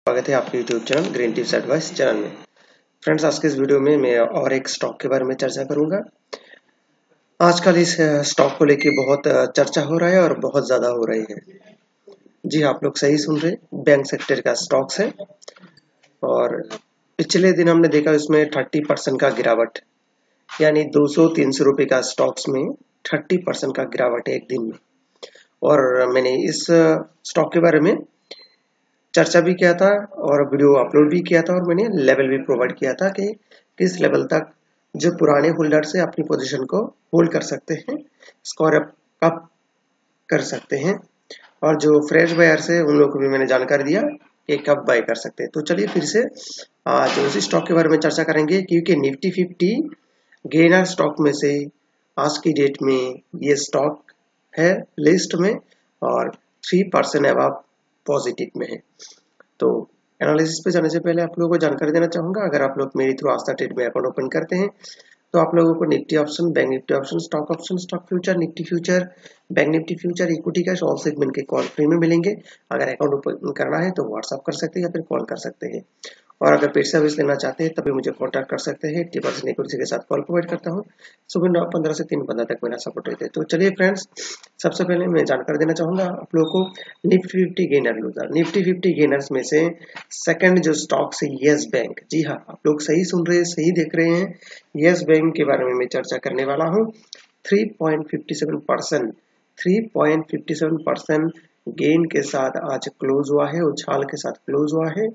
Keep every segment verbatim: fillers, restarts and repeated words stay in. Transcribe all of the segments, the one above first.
स्वागत है आपके YouTube channel green tips advice channel में। फ्रेंड्स, आज के इस वीडियो में मैं और एक स्टॉक के बारे में चर्चा करूंगा। आजकल इस स्टॉक को लेके बहुत चर्चा हो रहा है और बहुत ज़्यादा हो रही है। जी, आप लोग सही सुन रहे, बैंक सेक्टर का स्टॉक्स है और पिछले दिन हमने देखा उसमें थर्टी परसेंट का गिरावट, यानी दो सौ तीन सौ रुपये का स्टॉक्स में थर्टी परसेंट का गिरावट है एक दिन में। और मैंने इस स्टॉक के बारे में चर्चा भी किया था और वीडियो अपलोड भी किया था और मैंने लेवल भी प्रोवाइड किया था कि किस लेवल तक जो पुराने होल्डर से अपनी पोजीशन को होल्ड कर सकते हैं, स्कोर अप अप कर सकते हैं, और जो फ्रेश बायर है उन लोगों को भी मैंने जानकारी दिया कि कब बाय कर सकते हैं। तो चलिए फिर से आज उसी स्टॉक के बारे में चर्चा करेंगे, क्योंकि निफ्टी फिफ्टी गेनर स्टॉक में से आज की डेट में ये स्टॉक है लिस्ट में और थ्री परसेंट अबव पॉजिटिव में है। तो एनालिसिस पे जाने से पहले आप लोगों को जानकारी देना चाहूंगा, अगर आप लोग मेरी थ्रू आस्था ट्रेड में अकाउंट ओपन करते हैं तो आप लोगों को Nifty option, bank Nifty option, stock option, stock future, Nifty future, bank Nifty future, equity cash all segment के कॉल फ्री में मिलेंगे। अगर अकाउंट ओपन करना है तो व्हाट्सअप कर सकते हैं या फिर कॉल कर सकते हैं, और अगर पेड सर्विस लेना चाहते हैं तभी मुझे कॉन्टैक्ट कर सकते हैं। एट्टी परसेंट इक्विटी के साथ कॉल प्रोवाइड करता हूँ। सुबह नौ पंद्रह से तीन पंद्रह तक मेरा सपोर्ट रहता है। तो चलिए फ्रेंड्स, सबसे पहले मैं जानकारी देना चाहूंगा आप लोगों को Nifty fifty gainer loser. Nifty fifty gainers में से सेकंड जो स्टॉक है येस बैंक। जी हाँ, आप लोग सही सुन रहे हैं, सही देख रहे हैं। येस बैंक के बारे में मैं चर्चा करने वाला हूँ। Three point fifty seven percent three point fifty seven percent gain के साथ आज क्लोज हुआ है, उछाल के साथ क्लोज हुआ है।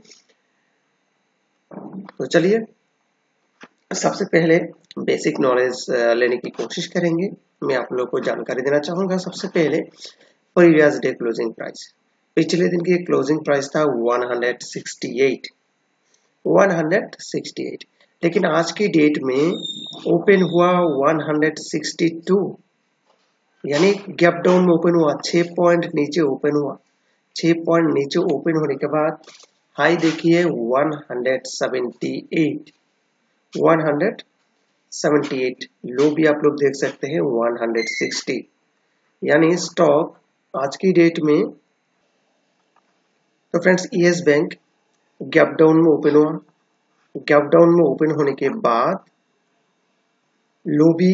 तो चलिए सबसे पहले बेसिक नॉलेज लेने की कोशिश करेंगे। मैं आप लोगों को जानकारी देना चाहूंगा सबसे पहले प्रीवियस डे क्लोजिंग प्राइस। पिछले दिन की क्लोजिंग प्राइस था one hundred sixty eight, one hundred sixty eight, लेकिन आज की डेट में ओपन हुआ वन हंड्रेड सिक्सटी टू, यानी गैप डाउन में ओपन हुआ, छह पॉइंट नीचे ओपन हुआ। छह पॉइंट नीचे ओपन होने के बाद हाई देखिए one hundred seventy eight, one hundred seventy eight, low भी आप लोग देख सकते हैं वन हंड्रेड सिक्सटी, यानी स्टॉक आज की डेट में। तो friends, Yes Bank gap down में ओपन हुआ, गैप डाउन में ओपन होने के बाद लो भी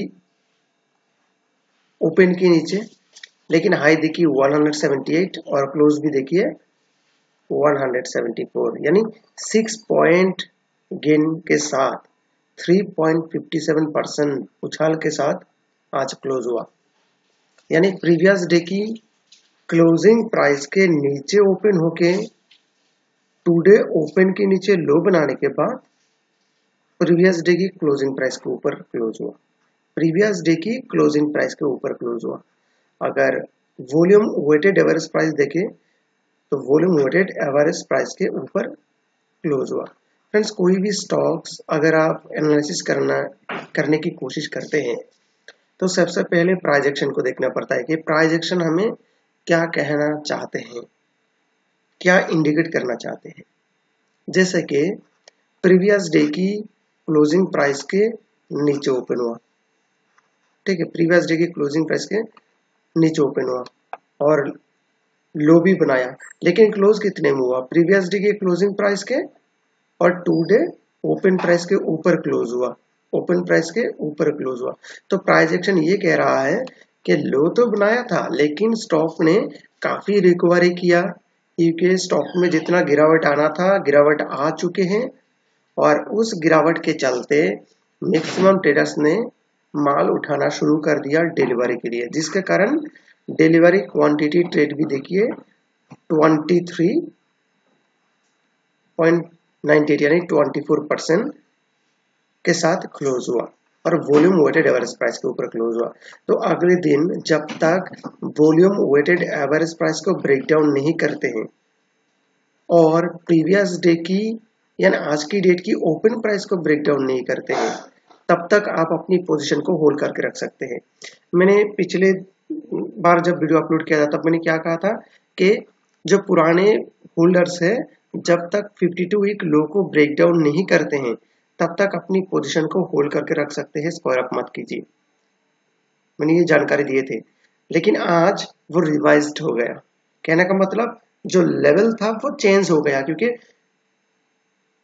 ओपन के नीचे, लेकिन हाई देखिए वन हंड्रेड सेवेंटी एट और क्लोज भी देखिए वन हंड्रेड सेवेंटी फोर, यानी सिक्स पॉइंट गेन के साथ three point fifty seven percent उछाल के साथ आज क्लोज हुआ। यानी प्रीवियस डे की क्लोजिंग प्राइस के नीचे ओपन होके टुडे ओपन के नीचे लो बनाने के बाद प्रीवियस डे की क्लोजिंग प्राइस के ऊपर क्लोज हुआ। प्रीवियस डे की क्लोजिंग प्राइस के ऊपर क्लोज हुआ। अगर वॉल्यूम वेटेड एवरेज प्राइस देखें तो वॉल्यूम वेटेड एवरेज प्राइस के ऊपर क्लोज हुआ। फ्रेंड्स, कोई भी स्टॉक्स अगर आप एनालिसिस करना करने की कोशिश करते हैं तो सबसे पहले प्राइस एक्शन को देखना पड़ता है कि प्राइस एक्शन हमें क्या कहना चाहते हैं, क्या इंडिकेट करना चाहते हैं। जैसे कि प्रीवियस डे की क्लोजिंग प्राइस के नीचे ओपन हुआ, ठीक है, प्रीवियस डे की क्लोजिंग प्राइस के नीचे ओपन हुआ और लो भी बनाया, लेकिन क्लोज कितने में हुआ? प्रीवियस डे के क्लोजिंग प्राइस के और टुडे ओपन प्राइस के ऊपर क्लोज हुआ, ओपन प्राइस के ऊपर क्लोज हुआ। तो प्राइस एक्शन ये कह रहा है कि लो तो बनाया था लेकिन स्टॉक ने काफी रिकवरी किया, क्योंकि स्टॉक में जितना गिरावट आना था गिरावट आ चुके हैं, और उस गिरावट के चलते मैक्सिमम ट्रेडर्स ने माल उठाना शुरू कर दिया डिलीवरी के लिए, जिसके कारण डिलीवरी क्वांटिटी ट्रेड भी देखिए twenty three point nine eight, यानी ट्वेंटी फोर परसेंट के साथ क्लोज हुआ और वॉल्यूम वेटेड एवरेज प्राइस के ऊपर क्लोज हुआ। तो अगले दिन जब तक वॉल्यूम वेटेड एवरेज प्राइस को ब्रेक डाउन नहीं करते हैं और प्रीवियस डे की यानी आज की डेट की ओपन प्राइस को ब्रेक डाउन नहीं करते हैं, तब तक आप अपनी पोजीशन को होल्ड करके रख सकते हैं। मैंने पिछले बार जब वीडियो अपलोड किया था तब मैंने क्या कहा था कि जो पुराने होल्डर्स है जब तक फिफ्टी टू वीक लो को ब्रेक डाउन नहीं करते हैं तब तक अपनी पोजीशन को होल्ड करके रख सकते हैं, स्क्वायर अप मत कीजिए। मैंने ये जानकारी दिए थे, लेकिन आज वो रिवाइज्ड हो गया। कहने का मतलब जो लेवल था वो चेंज हो गया, क्योंकि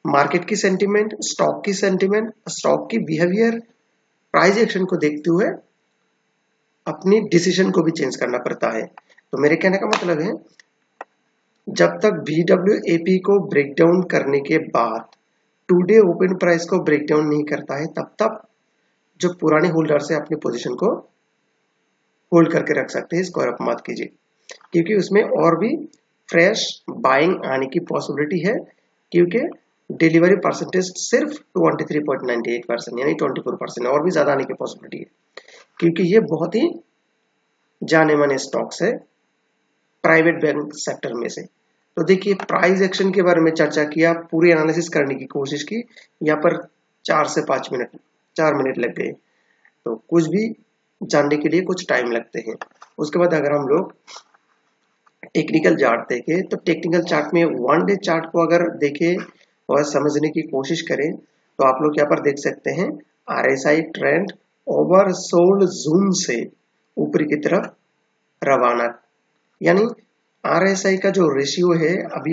मार्केट की सेंटिमेंट, स्टॉक की सेंटिमेंट, स्टॉक की बिहेवियर, प्राइस एक्शन को देखते हुए अपनी डिसीजन को भी चेंज करना पड़ता है। तो मेरे कहने का मतलब है, जब तक वी डब्ल्यू ए पी को ब्रेक डाउन करने के बाद टू डे ओपन प्राइस को ब्रेक डाउन नहीं करता है, तब तक जो पुराने होल्डर्स है अपनी पोजीशन को होल्ड करके रख सकते हैं। इसको आप मत कीजिए, क्योंकि उसमें और भी फ्रेश बाइंग आने की पॉसिबिलिटी है, क्योंकि डिलीवरी परसेंटेज सिर्फ तेईस पॉइंट नौ आठ परसेंट यानी चौबीस परसेंट, और भी ज्यादा आने की पॉसिबिलिटी है, क्योंकि ये बहुत ही जाने माने स्टॉक्स है प्राइवेट बैंक सेक्टर में से। तो देखिए, प्राइस एक्शन के बारे में चर्चा किया, पूरी एनालिसिस करने की कोशिश की, यहाँ पर चार से पांच मिनट चार मिनट लग गए। तो कुछ भी जानने के लिए कुछ टाइम लगते हैं। उसके बाद अगर हम लोग टेक्निकल चार्ट देखें, तो टेक्निकल चार्ट में वन डे चार्ट को अगर देखें और समझने की कोशिश करें, तो आप लोग यहाँ पर देख सकते हैं R S I trend oversold zone से ऊपर की तरफ रवाना, यानी आर एस आई का जो रेशियो है अभी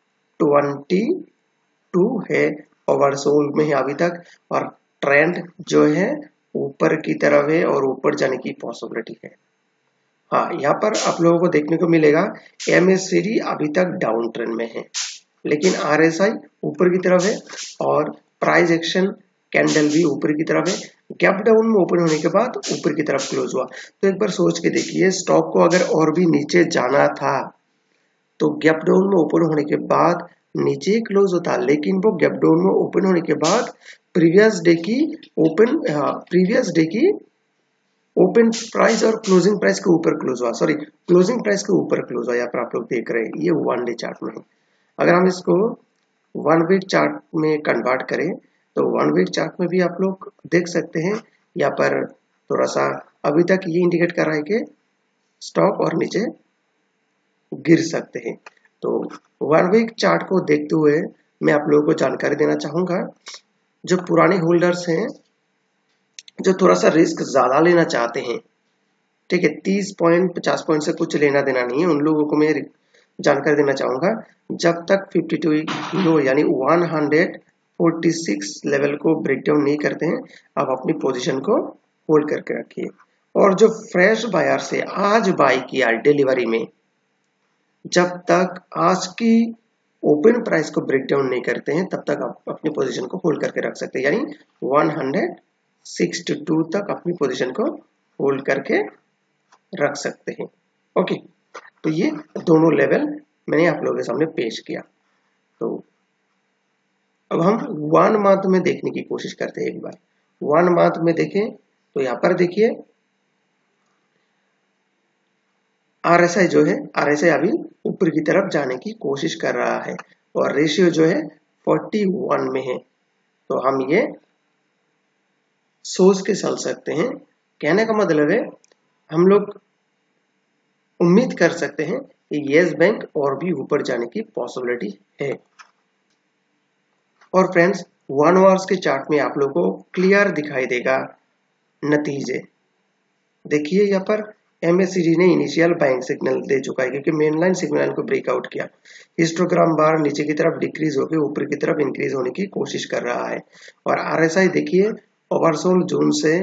बाईस है, ओवरसोल्ड में है अभी तक, और ट्रेंड जो है ऊपर की तरफ है और ऊपर जाने की पॉसिबिलिटी है। हाँ, यहाँ पर आप लोगों को देखने को मिलेगा एम ए सी डी अभी तक डाउन ट्रेंड में है, लेकिन आर एस आई ऊपर की तरफ है और प्राइस एक्शन कैंडल भी ऊपर की तरफ है। गैप डाउन में ओपन होने के बाद ऊपर की तरफ क्लोज हुआ। तो एक बार सोच के देखिए, स्टॉक को अगर और भी नीचे जाना था तो गैप डाउन में ओपन होने के बाद नीचे क्लोज होता, लेकिन वो गैप डाउन में ओपन होने के बाद प्रीवियस डे की ओपन प्रीवियस डे की ओपन प्राइस और क्लोजिंग प्राइस के ऊपर क्लोज हुआ, सॉरी क्लोजिंग प्राइस के ऊपर क्लोज हुआ। यहाँ पर आप लोग देख रहे हैं, ये वन डे चार्ट में है। अगर हम इसको वन वीक चार्ट में कन्वर्ट करें, तो वन वीक चार्ट में भी आप लोग देख सकते हैं, यहाँ पर थोड़ा सा अभी तक ये इंडिकेट कर रहा है कि स्टॉक और नीचे गिर सकते हैं। तो वन वीक चार्ट को देखते हुए मैं आप लोगों को जानकारी देना चाहूंगा, जो पुराने होल्डर्स हैं, जो थोड़ा सा रिस्क ज्यादा लेना चाहते हैं, ठीक है, तीस पॉइंट पचास पॉइंट से कुछ लेना देना नहीं है, उन लोगों को मैं जानकारी देना चाहूंगा, जब तक बावन लो यानी एक सौ छियालीस लेवल को ब्रेकडाउन नहीं करते हैं, आप अपनी पोजीशन को होल्ड करके रखिए। और जो फ्रेश बायर से आज बाय किया डिलीवरी में, जब तक आज की ओपन प्राइस को ब्रेकडाउन नहीं करते हैं, तब तक आप अपनी पोजीशन को होल्ड करके रख सकते हैं, यानी एक सौ बासठ तक अपनी पोजीशन को होल्ड करके रख सकते हैं। ओके, तो ये दोनों लेवल मैंने आप लोगों के सामने पेश किया। तो अब हम वन मंथ में देखने की कोशिश करते हैं। एक बार वन मंथ में देखें तो यहाँ पर देखिए आर एस आई जो है, आर एस आई अभी ऊपर की तरफ जाने की कोशिश कर रहा है और रेशियो जो है इकतालीस में है। तो हम ये सोच के चल सकते हैं, कहने का मतलब है हम लोग उम्मीद कर सकते हैं कि येस बैंक और भी ऊपर जाने की पॉसिबिलिटी है। और फ्रेंड्स, वन आवर्स के चार्ट में आप लोगों को क्लियर दिखाई देगा नतीजे। देखिए यहाँ पर एम ए सी डी ने इनिशियल बाइंग सिग्नल दे चुका है, क्योंकि मेन लाइन सिग्नल को ब्रेकआउट किया। हिस्टोग्राम बार नीचे की तरफ डिक्रीज होकर ऊपर की तरफ इंक्रीज होने की कोशिश कर रहा है। और आर एस आई देखिए ओवरसोल्ड जोन से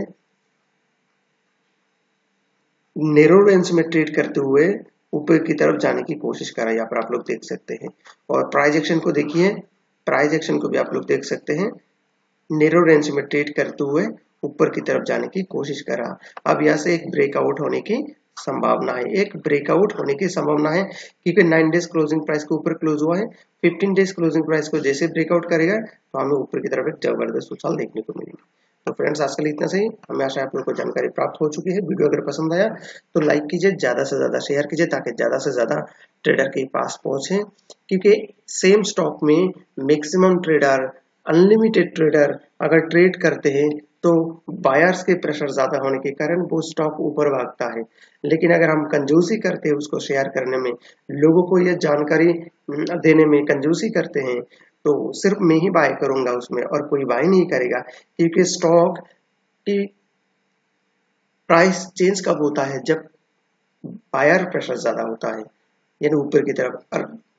नैरो रेंज में ट्रेड करते हुए ऊपर की तरफ जाने की कोशिश कर रहा है, यहाँ पर आप लोग देख सकते हैं। और प्राइस एक्शन को देखिए, प्राइस एक्शन को भी आप लोग देख सकते हैं, नैरो रेंज में ट्रेड करते हुए ऊपर की तरफ जाने की कोशिश कर रहा। अब यहाँ से एक ब्रेकआउट होने की संभावना है, एक ब्रेकआउट होने की संभावना है, क्योंकि नाइन डेज क्लोजिंग प्राइस के ऊपर क्लोज हुआ है। फिफ्टीन डेज क्लोजिंग प्राइस को जैसे ब्रेकआउट करेगा तो हमें ऊपर की तरफ एक जबरदस्त उछाल देखने को मिलेगी। तो फ्रेंड्स, आज के लिए इतना सही। हमें आशा है आप लोगों को जानकारी प्राप्त हो चुकी है। वीडियो अगर पसंद आया तो लाइक कीजिए, ज्यादा से ज्यादा शेयर कीजिए, ताकि ज्यादा से ज्यादा ट्रेडर के पास पहुंचे, क्योंकि सेम स्टॉक में मैक्सिमम ट्रेडर, अनलिमिटेड ट्रेडर अगर ट्रेड करते हैं तो बायर्स के प्रेशर ज्यादा होने के कारण वो स्टॉक ऊपर भागता है। लेकिन अगर हम कंजूसी करते हैं, उसको शेयर करने में, लोगों को ये जानकारी देने में कंजूसी करते हैं, तो सिर्फ मैं ही बाय करूंगा उसमें और कोई बाय नहीं करेगा, क्योंकि स्टॉक की प्राइस चेंज कब होता है? जब बायर प्रेशर ज्यादा होता है, यानी ऊपर की तरफ। और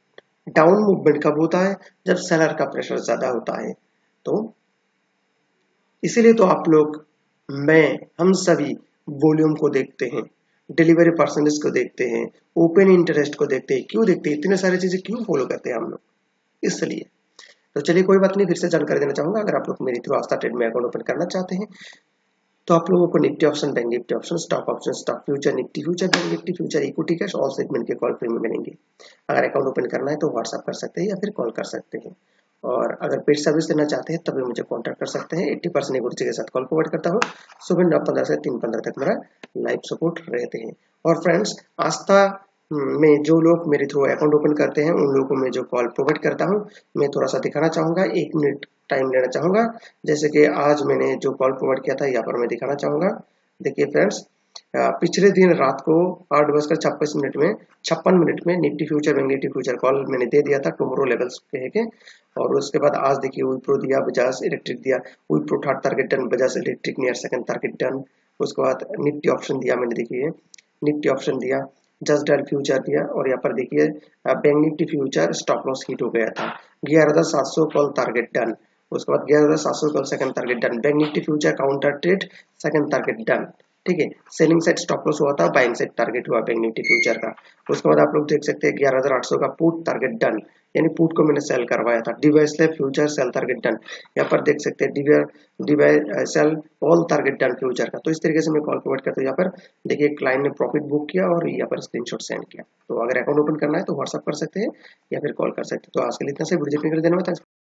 डाउन मूवमेंट कब होता है? जब सेलर का प्रेशर ज्यादा होता है। तो इसीलिए तो आप लोग, मैं, हम सभी वॉल्यूम को देखते हैं, डिलीवरी परसेंटेज को देखते हैं, ओपन इंटरेस्ट को देखते हैं। क्यों देखते हैं? इतने सारी चीजें क्यों फॉलो करते हैं हम लोग? इसलिए तो चलिए कोई बात नहीं, फिर से जानकारी देना चाहूंगा। अगर आप लोग मेरी थ्रू आस्था ट्रेड में अकाउंट ओपन करना चाहते हैं तो आप लोगों को Nifty option, bank Nifty option, stock option, stock future, Nifty future, bank Nifty future, equity cash, all segment के कॉल फ्री में मिलेंगे। अगर अकाउंट ओपन करना है तो व्हाट्सअप कर सकते हैं या फिर कॉल कर सकते हैं। और अगर पेड सर्विस लेना चाहते हैं तभी मुझे कॉन्टैक्ट कर सकते हैं। अस्सी परसेंट इक्विटी के साथ कॉल प्रोवाइड करता हूँ। सुबह नौ पंद्रह से तीन पंद्रह तक मेरा लाइव सपोर्ट रहते हैं। और फ्रेंड्स, आस्था में जो लोग मेरे थ्रू अकाउंट ओपन करते हैं उन लोगों को मैं जो कॉल प्रोवाइड करता हूँ, मैं थोड़ा सा दिखाना चाहूंगा, एक मिनट टाइम लेना चाहूंगा। जैसे कि आज मैंने जो कॉल प्रोवाइड किया था यहाँ पर मैं दिखाना चाहूंगा। देखिए फ्रेंड्स, पिछले दिन रात को आठ बजकर छप्पन मिनट में छप्पन मिनट में Nifty future, bank Nifty future call मैंने दे दिया था टुमारो लेवल्स कह के। और उसके बाद आज देखिए विप्रो दिया, बजाज इलेक्ट्रिक दिया, Wipro third target done, Bajaj electric near second target done. उसके बाद निफ्टी ऑप्शन दिया मैंने, देखिए निफ्टी ऑप्शन दिया, जस्ट डायल फ्यूचर दिया। और यहाँ पर देखिए bank Nifty future stop loss hit हो गया था, ग्यारह हजार सात सौ कॉल टारगेट डन। उसके बाद ग्यारह हजार सात सौ call second target done, bank Nifty future counter trade second target done. ठीक है, सेलिंग साइड स्टॉप लॉस हुआ था, बाइंग साइड टारगेट हुआ बैंक निफ्टी फ्यूचर का। उसके बाद आप लोग देख सकते हैं ग्यारह हजार आठ सौ का पुट टारगेट डन, यानी पुट को मैंने सेल करवाया था। Divis future sell target done, यहाँ पर देख सकते हैं Divis sell all target done future का। तो इस तरीके से मैं कॉल प्रोवाइड करता हूँ। यहाँ पर देखिए क्लाइंट ने प्रॉफिट बुक किया और यहाँ पर स्क्रीनशॉट सेंड किया। तो अगर अकाउंट ओपन करना है तो व्हाट्सअप कर सकते हैं या फिर कॉल कर सकते हैं। तो आज के लिए इतना से वीडियो देखने के लिए धन्यवाद।